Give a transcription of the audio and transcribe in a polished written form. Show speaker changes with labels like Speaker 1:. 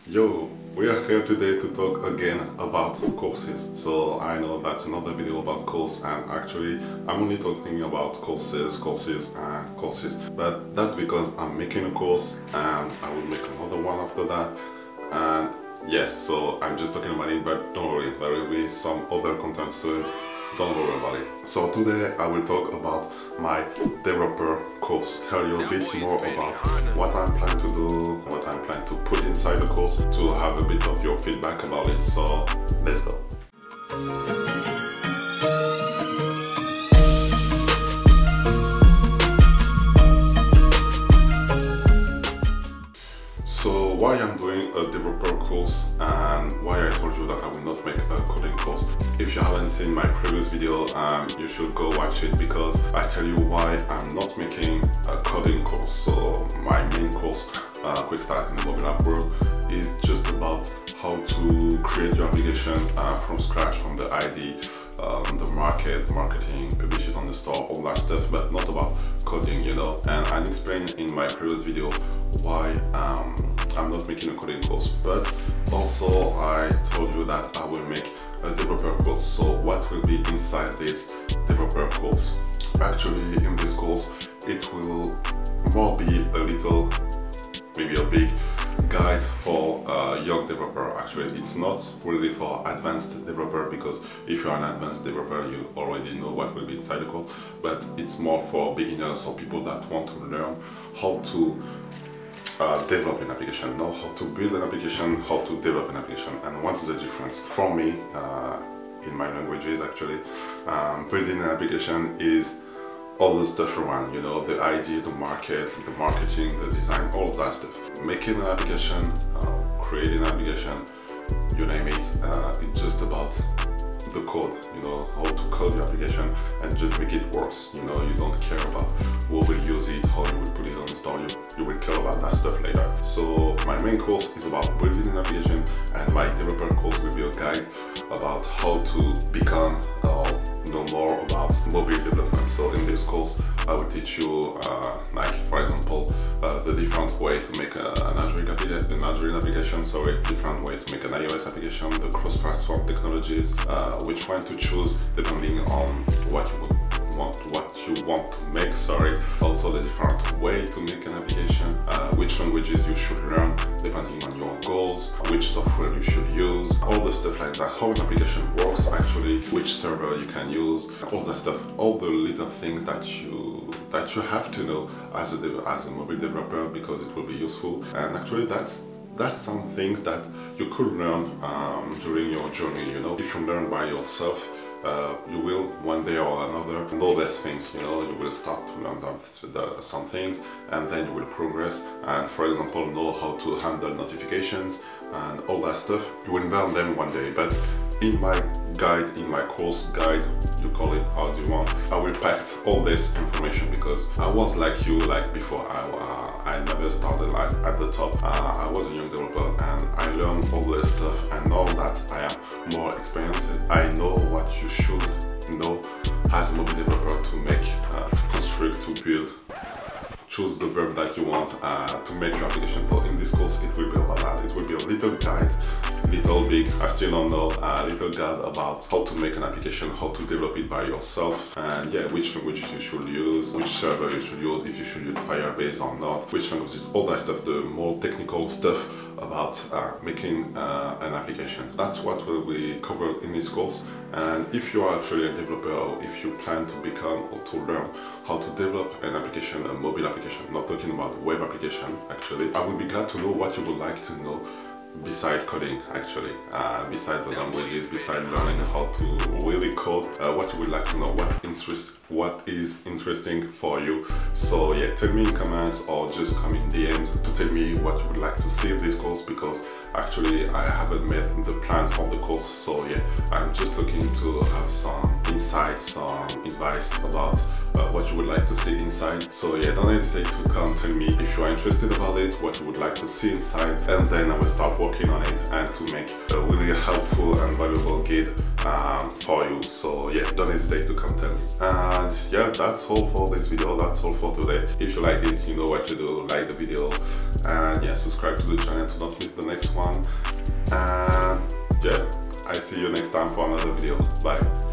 Speaker 1: Yo, we are here today to talk again about courses. So I know that's another video about course, and actually I'm only talking about courses, but that's because I'm making a course and I will make another one after that. And yeah, so I'm just talking about it, but don't worry, there will be some other content soon. Don't worry about it. So today I will talk about my developer course, tell you a bit more about what I'm planning to do, what I'm planning to put inside the course, to have a bit of your feedback about it. So let's go. So why I'm doing a developer course and why I told you that I will not make a coding course. If you haven't seen my previous video, you should go watch it, because I tell you why I'm not making a coding course. So my main course, Quick Start in the mobile app world, is just about how to create your application from scratch, from the ID, the marketing, publish it on the store, all that stuff, but not about coding, you know. And I explained in my previous video why I'm not making a coding course, but also I told you that I will make a developer course. So what will be inside this developer course? Actually, in this course, it will more be a little, maybe a big guide for a young developer. Actually, it's not really for advanced developer, because if you're an advanced developer, you already know what will be inside the code, but it's more for beginners or people that want to learn how to develop an application, know how to build an application, how to develop an application. And what's the difference? For me, in my languages actually, building an application is all the stuff around, you know, the idea, the market, the marketing, the design, all of that stuff. Making an application, creating an application, you name it, it's just about the code, you know, how to code your application and just make it work. You know, you don't care about who will use it, how you will put it on the store, you will care about that stuff later. So my main course is about building an application, and my developer course will be a guide about how to become know more about mobile development. So in this course I will teach you like, for example, the different way to make an Android application, different way to make an iOS application, the cross-platform technologies, which one to choose depending on what you want to make, also the different way to make an application, which languages you should learn depending on your goals, which software you should use, all the stuff like that, how an application works actually, which server you can use, all that stuff, all the little things that you have to know as a mobile developer, because it will be useful. And actually that's some things that you could learn during your journey, you know. If you learn by yourself, you will one day or another know these things, you know. You will start to learn some things, and then you will progress, and for example know how to handle notifications and all that stuff. You will learn them one day. But in my guide, in my course guide, you call it as you want, I will pack all this information, because I was like you, like before, I never started like at the top. I was a young developer and I learned all this stuff, and now that I am more experienced, I know what you should know as a mobile developer to make, to construct, to build. Choose the verb that you want to make your application. So in this course it will be about that. It will be a little guide, little big, I still don't know, a little guide about how to make an application, how to develop it by yourself, and yeah, which languages you should use, which server you should use, if you should use Firebase or not, which languages, all that stuff, the more technical stuff about making an application. That's what will be covered in this course. And if you are actually a developer, or if you plan to become or to learn how to develop an application, a mobile application, not talking about web application actually, I would be glad to know what you would like to know beside coding actually, beside the languages, beside learning how to really code, what you would like to know, what is interesting for you. So yeah, tell me in comments or just come in DMs to tell me what you would like to see in this course, because actually I haven't made the plan for the course. So yeah, I'm just looking to have some insights, some advice about what you would like to see inside. So yeah, don't hesitate to come tell me if you are interested about it, what you would like to see inside, and then I will start working on it and to make a really helpful and valuable guide for you. So yeah, don't hesitate to come tell me. And yeah, that's all for this video, that's all for today. If you liked it, you know what to do, like the video, and yeah, subscribe to the channel to not miss the next one. see you next time for another video. Bye.